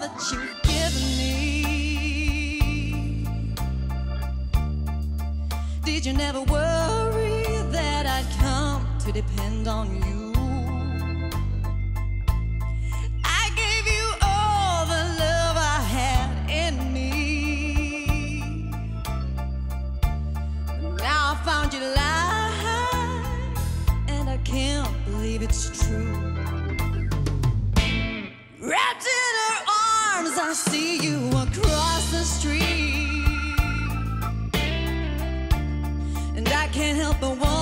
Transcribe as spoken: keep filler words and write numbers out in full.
that you've given me. Did you never worry that I'd come to depend on you? I gave you all the love I had in me. Now I found you lying, and I can't believe it's true. Wrapped in her arms, I see you across the street, and I can't help but wonder